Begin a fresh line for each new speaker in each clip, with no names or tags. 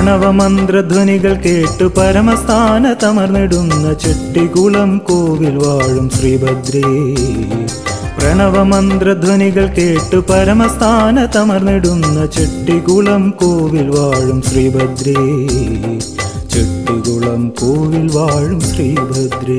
പ്രണവമന്ത്രധ്വനികൾ കേട്ടു പരമസ്ഥാനത്തമർന്നിടുന്ന ചെട്ടികുളം കോവിൽ വാഴും ശ്രീഭദ്രേ. പ്രണവമന്ത്രധ്വനികൾ കേട്ടു പരമസ്ഥാനത്തമർന്നിടുന്ന ചെട്ടികുളം കോവിൽ വാഴും ശ്രീഭദ്രേ. ചെട്ടികുളം കോവിൽ വാഴും ശ്രീഭദ്രേ.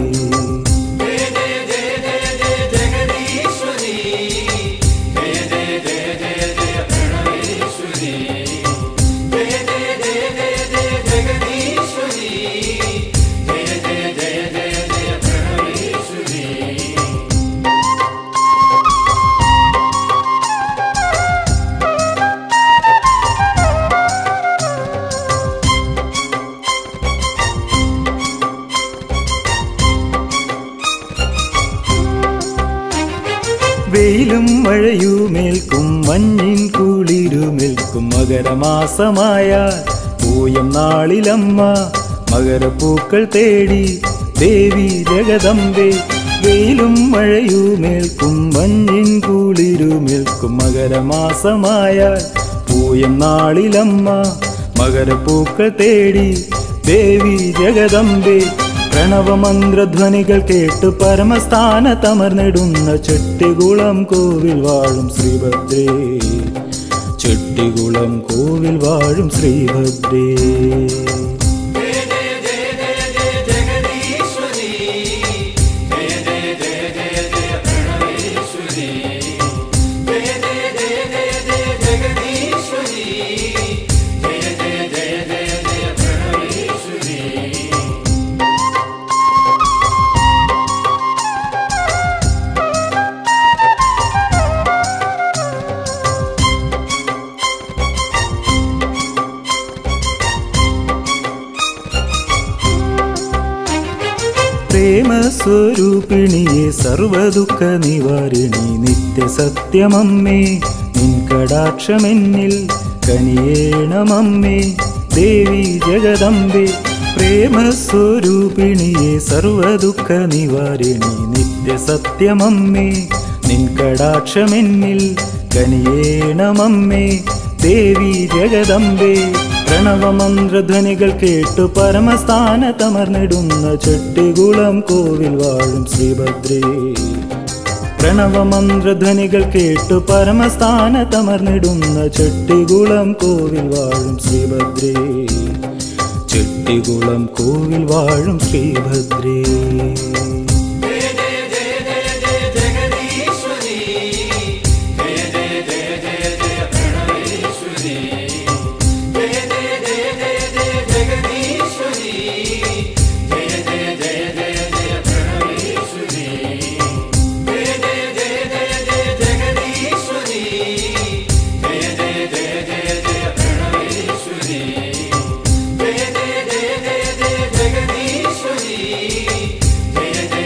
വെയിലും മഴയുമേൽക്കും മഞ്ഞിൻ കുളിരുമേൽക്കും മകരമാസമായ പൂയം നാളിലമ്മ മകരപ്പൂക്കൾ തേടി ദേവി ജഗദംബേ. വെയിലും മഴയുമേൽക്കും മഞ്ഞിൻ കുളിരുമേൽക്കും മകരമാസമായ പൂയം നാളിലമ്മ മകരപ്പൂക്കൾ തേടി ദേവി ജഗദംബേ. പ്രണവമന്ത്രധ്വനികൾ കേട്ടു പരമസ്ഥാനത്തമർന്നിടുന്ന ചെട്ടികുളം കോവിൽ വാഴും ശ്രീഭദ്രേ. ചെട്ടികുളം കോവിൽ വാഴും ശ്രീഭദ്രേ. പ്രേമസ്വരൂപിണിയെ സർവദുഃഖ നിവാരിണി നിത്യസത്യമമ്മേ. നിൻ കടാക്ഷമെന്നിൽ കനിയേണമമ്മേ ദേവി ജഗദംബേ. പ്രേമസ്വരൂപിണിയെ സർവദുഃഖ നിവാരിണി നിത്യസത്യമമ്മേ. നിൻ കടാക്ഷമെന്നിൽ കനിയേണമമ്മേ ദേവി ജഗദംബേ. പ്രണവമന്ത്രധ്വനികൾ കേട്ടു പരമസ്ഥാനത്തമർന്നിടുന്ന ചെട്ടികുളം കോവിൽ വാഴും ശ്രീഭദ്രേ. പ്രണവമന്ത്രധ്വനികൾ കേട്ടു പരമസ്ഥാനത്തമർന്നിടുന്ന ചെട്ടികുളം കോവിൽ വാഴും ശ്രീഭദ്രേ. ചെട്ടികുളം കോവിൽ വാഴും ശ്രീഭദ്രേ.
जय जय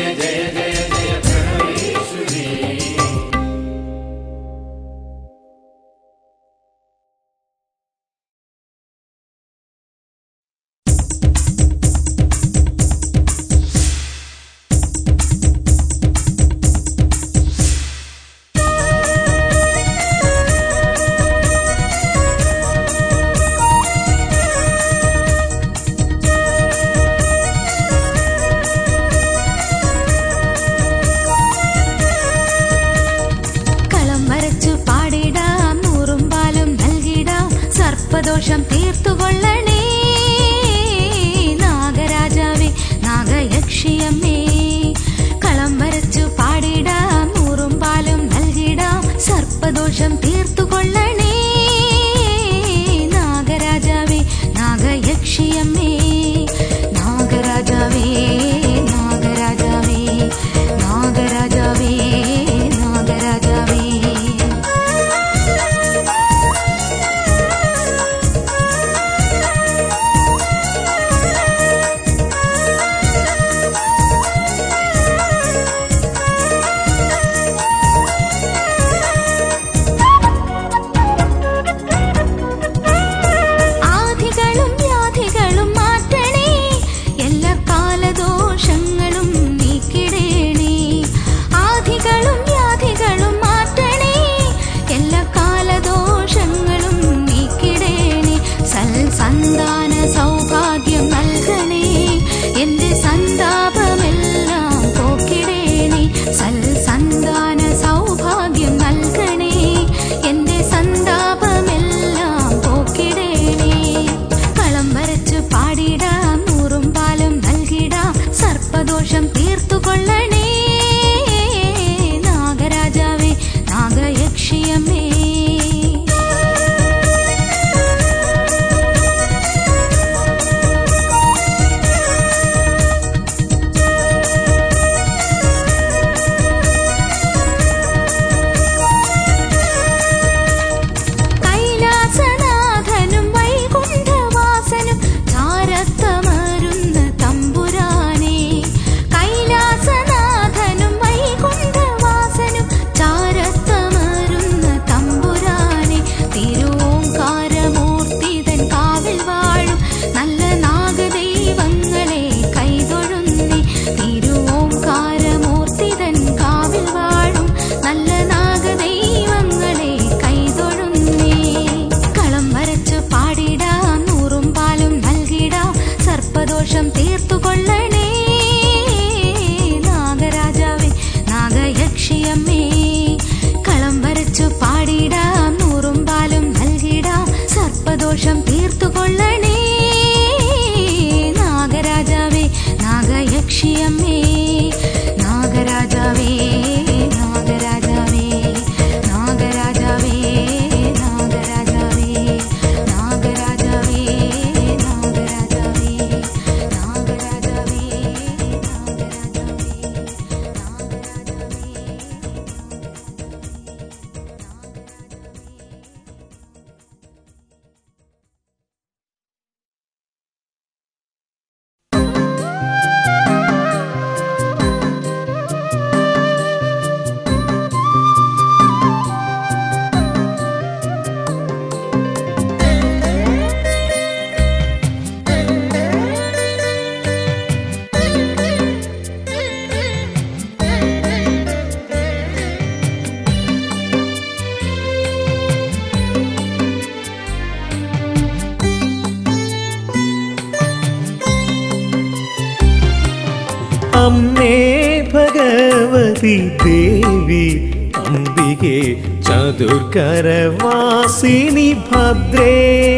ഭഗവതി ദേവി അംബികെ ചതുർക്കരവാസിനി ഭദ്രേ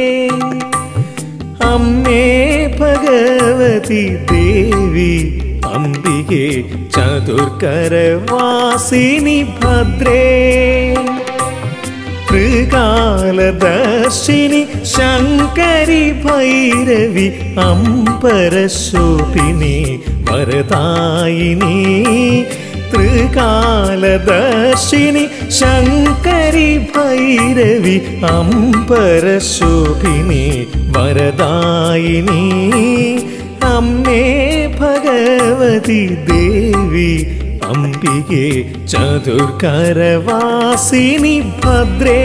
അമ്മേ ഭഗവതി ദേവി അംബികെ ചതുർക്കരവാസിനി ഭദ്രേ ത്രികാലദർശിനി ശങ്കരി ഭൈരവി അംബരശോഭിനി വരദായിനി ത്രികാലദർശിനി ശങ്കരി ഭൈരവി അംബരശോഭിനി വരദായിനി അമ്മേ ഭഗവതി ദേവി അംബികെ ചതുർക്കരവാസിനി ഭദ്രേ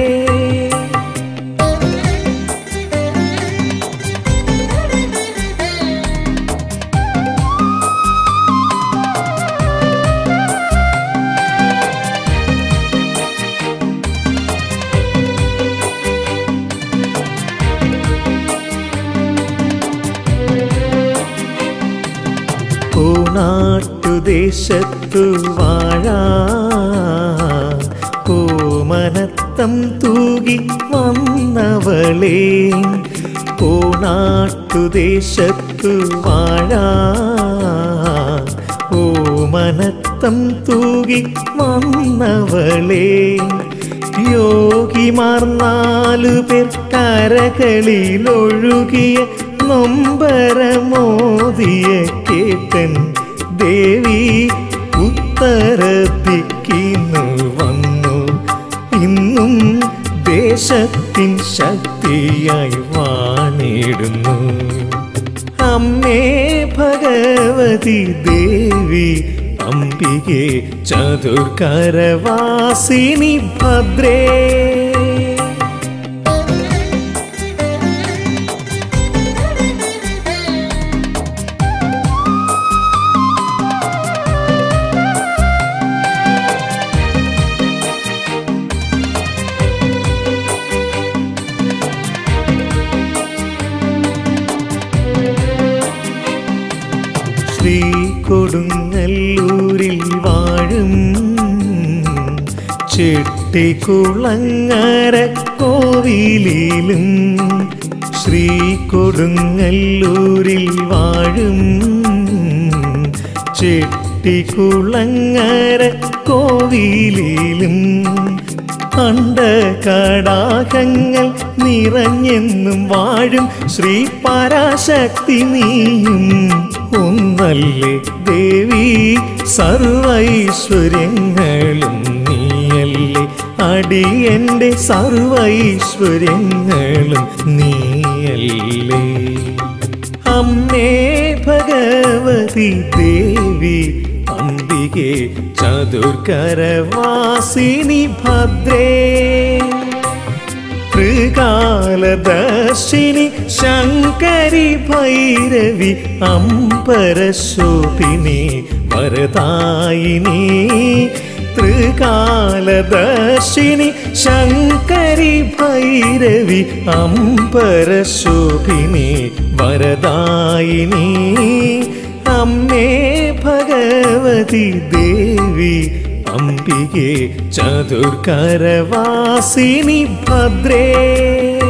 നാട്ടുദേശത്തു വാഴാൻ കോമനത്തം തൂകി വന്നവളേ നാട്ടുദേശത്തു വാഴാൻ കോമനത്തം തൂകി വന്നവളേ യോഗിമാർ 4 പേർ കരകളിലൊഴുകിയ നൊമ്പരമോദിയ കേട്ടൻ ദേവി ഉത്തരദിക്കിന്നു വന്നു ഇന്നും ദേശത്തിൻ ശക്തിയായി വാണിടുന്നു അമ്മേ ഭഗവതി ദേവി അംബികെ ചതുർക്കരവാസിനി ഭദ്രേ കൊടുങ്ങല്ലൂരിൽ വാഴും ചെട്ടിക്കുളങ്ങര കോവിലിലും ശ്രീ കൊടുങ്ങല്ലൂരിൽ വാഴും ചെട്ടിക്കുളങ്ങര കോവിലിലും അണ്ടകടാകങ്ങൾ നിറഞ്ഞെന്നും വാഴും ശ്രീ പരാശക്തി നീയും ഒന്നല്ലേ ദേവി സർവൈശ്വര്യങ്ങളും നീയല്ലേ അടിയന്റെ സർവൈശ്വര്യങ്ങളും നീയല്ലേ അമ്മേ ഭഗവതി ദേവി അംബികെ ചതുർക്കരവാസിനി ഭദ്രേ ത്രികാലദർശിനി ശങ്കരി ഭൈരവി അംബരശോഭിനി വരദായിനി ത്രികാലദർശിനി ശങ്കരി ഭൈരവി അംബരശോഭിനി വരദായിനി അമ്മേ ഭഗവതി ദേവി അംബികെ ചതുർക്കരവാസിനി ഭദ്രേ